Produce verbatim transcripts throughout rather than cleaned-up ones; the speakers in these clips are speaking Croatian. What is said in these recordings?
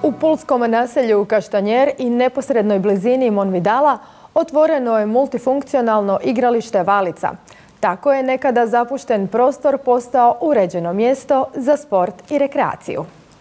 U pulskom naselju Kaštanjer i neposrednoj blizini Monvidala otvoreno je multifunkcionalno igralište Valica. Tako je nekada zapušten prostor postao uređeno mjesto za sport i rekreaciju.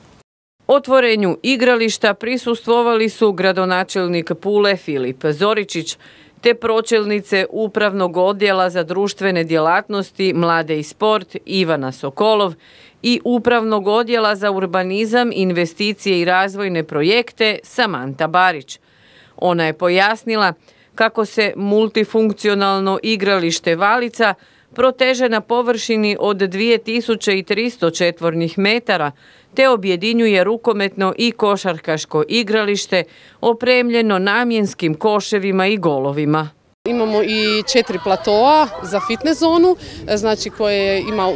Otvorenju igrališta prisustvovali su gradonačelnik Pule Filip Zoričić te pročelnice Upravnog odjela za društvene djelatnosti, mlade i sport Ivana Sokolov i Upravnog odjela za urbanizam, investicije i razvojne projekte Samanta Barić. Ona je pojasnila kako se multifunkcionalno igralište Valica proteže na površini od dvije tisuće tristo četvornih metara te objedinjuje rukometno i košarkaško igralište opremljeno namjenskim koševima i golovima. Imamo i četiri platoa za fitness zonu, znači koje ima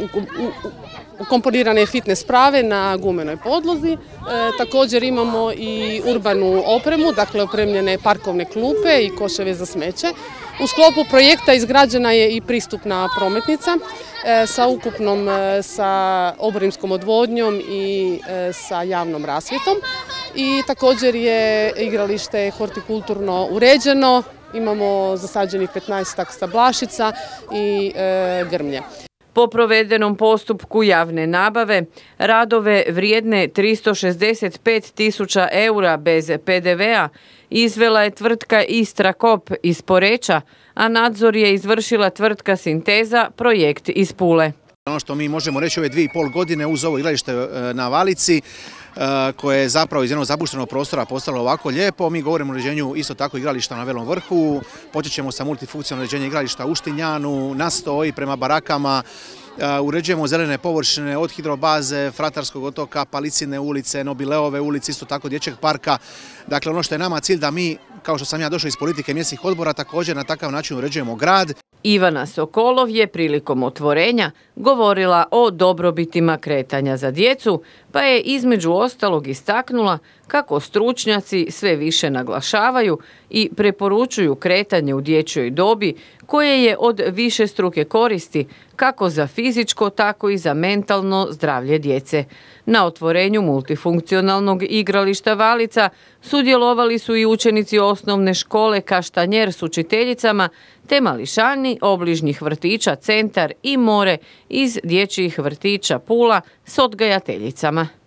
ukomponirane fitness sprave na gumenoj podlozi. E, također imamo i urbanu opremu, dakle opremljene parkovne klupe i koševe za smeće. U sklopu projekta izgrađena je i pristupna prometnica e, sa ukupnom, e, sa oborimskom odvodnjom i e, sa javnom rasvjetom. I također je igralište hortikulturno uređeno, imamo zasađenih petnaestak stablašica i e, grmlje. Po provedenom postupku javne nabave, radove vrijedne tristo šezdeset pet tisuća eura bez pe de ve a izvela je tvrtka Istra-Kop iz Poreča, a nadzor je izvršila tvrtka Sinteza, projekt iz Pule. Ono što mi možemo reći ove dvije i pol godine uz ovo igralište na Valici, koje je zapravo iz jednog zapuštenog prostora postalo ovako lijepo. Mi govorimo o uređenju isto tako igrališta na Velom vrhu, počet ćemo sa multifunkcionalnim uređenjem igrališta u Štinjanu, na Stoji, prema barakama, uređujemo zelene površine od hidrobaze, Fratarskog otoka, Palicine ulice, Nobileove ulice, isto tako dječjeg parka. Dakle, ono što je nama cilj da mi, kao što sam ja došao iz politike mjesnih odbora, također na takav način uređujemo grad. Ivana Sokolov je prilikom otvorenja govorila o dobrobitima kretanja za djecu, pa je između ostalog istaknula kako stručnjaci sve više naglašavaju i preporučuju kretanje u dječjoj dobi koje je od višestruke koristi kako za fizičko, tako i za mentalno zdravlje djece. Na otvorenju multifunkcionalnog igrališta Valica sudjelovali su i učenici osnovne škole Kaštanjer s učiteljicama te mališani obližnjih vrtića Centar i More iz dječjih vrtića Pula s odgajateljicama.